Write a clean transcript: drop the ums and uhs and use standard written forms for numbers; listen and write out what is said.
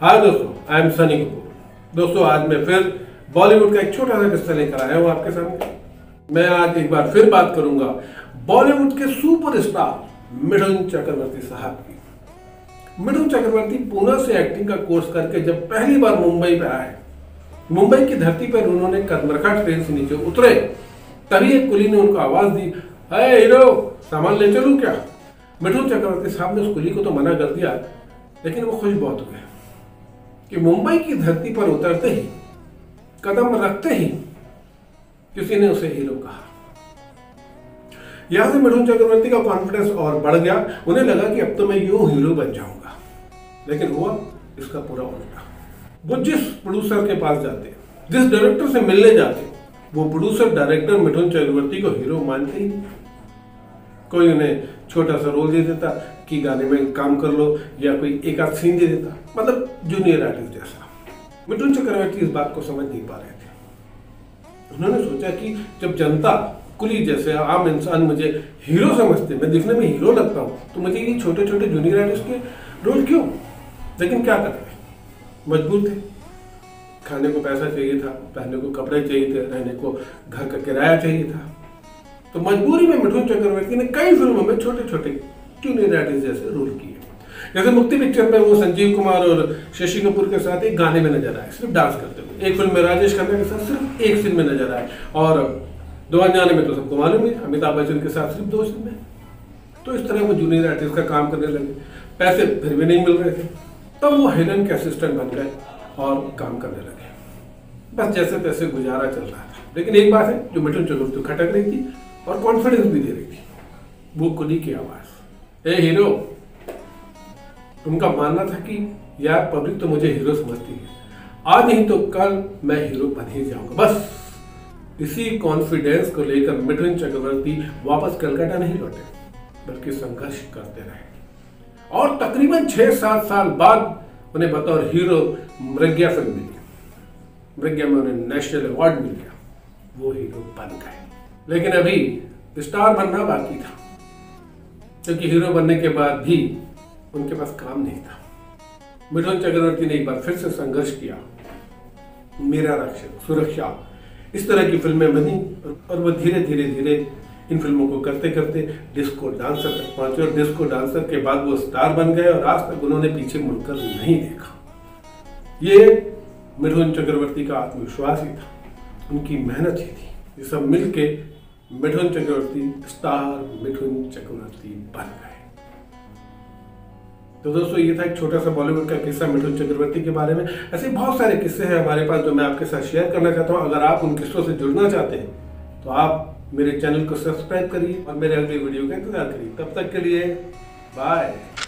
हाय दोस्तों, I am Sunny Kapoor. दोस्तों, आज मैं फिर बॉलीवुड का एक छोटा सा किस्सा लेकर आया हूँ आपके सामने। मैं आज एक बार फिर बात करूंगा बॉलीवुड के सुपरस्टार मिठुन चक्रवर्ती साहब की। मिठुन चक्रवर्ती पुणे से एक्टिंग का कोर्स करके जब पहली बार मुंबई पे आए, मुंबई की धरती पर उन्होंने कदमरखा ट्रेन से नीचे उतरे, तभी एक कुली ने उनको आवाज दी, अरे हीरो, सामान ले चलूं क्या? मिठुन चक्रवर्ती साहब ने उस कुली को तो मना कर दिया, लेकिन वो खुश बहुत हुए कि मुंबई की धरती पर उतरते ही, कदम रखते ही किसी ने उसे हीरो कहा। यहां से मिठुन चक्रवर्ती का कॉन्फिडेंस और बढ़ गया। उन्हें लगा कि अब तो मैं यूं हीरो बन जाऊंगा, लेकिन हुआ इसका पूरा उल्टा। वो जिस प्रोड्यूसर के पास जाते, जिस डायरेक्टर से मिलने जाते, वो प्रोड्यूसर डायरेक्टर मिठुन चक्रवर्ती को हीरो मानते ही नहीं। कोई उन्हें छोटा सा रोल दे देता कि गाने में काम कर लो, या कोई एक आध सीन दे देता, मतलब जूनियर आर्टिस्ट जैसा। मिठुन चक्रवर्ती इस बात को समझ नहीं पा रहे थे। उन्होंने सोचा कि जब जनता, कुली जैसे आम इंसान मुझे हीरो समझते, मैं दिखने में हीरो लगता हूँ, तो मुझे ये छोटे छोटे जूनियर आर्टिस्ट के रोल क्यों? लेकिन क्या करते, मजबूर थे। खाने को पैसा चाहिए था, पहनने को कपड़े चाहिए थे, रहने को घर का किराया चाहिए था। तो मजबूरी में मिठुन चक्रवर्ती ने कई फिल्मों में छोटे छोटे जूनियर आर्टिस्ट जैसे रोल किए। जैसे मुक्ति पिक्चर में वो संजीव कुमार और शशि कपूर के साथ एक गाने में नजर आए, सिर्फ डांस करते हुए। एक फिल्म में राजेश खन्ना के साथ सिर्फ एक सीन में नजर आए, और दो अनजाने में तो सबको मालूम है, अमिताभ बच्चन के साथ सिर्फ 2 सीन में। तो इस तरह वो जूनियर आर्टिस्ट का काम करने लगे। पैसे फिर भी नहीं मिल रहे थे, तब वो हेलन के असिस्टेंट बन गए और काम करने लगे। बस जैसे तैसे गुजारा चल रहा था। लेकिन एक बात है जो मिठुन चक्रवर्ती खटक रही थी और कॉन्फिडेंस भी दे रही थी, वो कुली की आवाज, ए हीरो। उनका मानना था कि यार पब्लिक तो मुझे हीरो समझती है, आज नहीं तो कल मैं हीरो बन ही जाऊंगा। बस इसी कॉन्फिडेंस को लेकर मिठुन चक्रवर्ती वापस कलकत्ता नहीं लौटे, बल्कि संघर्ष करते रहे। और तकरीबन 6-7 साल बाद उन्हें बतौर हीरो मृग्या फिल्म मिली। मृग्या में उन्हें नेशनल अवार्ड मिल गया, वो हीरो बन गए। लेकिन अभी स्टार बनना बाकी था, क्योंकि हीरो बनने के बाद भी उनके पास काम नहीं था। मिठुन चक्रवर्ती ने एक बार फिर से संघर्ष किया। मेरा रक्षक, सुरक्षा, इस तरह की फिल्में बनी, और वो धीरे धीरे धीरे इन फिल्मों को करते करते डिस्को डांसर तक पहुंचे, और डिस्को डांसर के बाद वो स्टार बन गए, और आज तक उन्होंने पीछे मुड़कर नहीं देखा। ये मिठुन चक्रवर्ती का आत्मविश्वास ही था, उनकी मेहनत ही थी। ये सब मिलके मिठुन चक्रवर्ती स्टार मिठुन चक्रवर्ती बन गए। तो दोस्तों, ये था एक छोटा सा बॉलीवुड का किस्सा मिठुन चक्रवर्ती के बारे में। ऐसे बहुत सारे किस्से हैं हमारे पास जो मैं आपके साथ शेयर करना चाहता हूँ। अगर आप उन किस्सों से जुड़ना चाहते हैं तो आप मेरे चैनल को सब्सक्राइब करिए और मेरे अगले वीडियो का इंतजार करिए। तब तक के लिए बाय।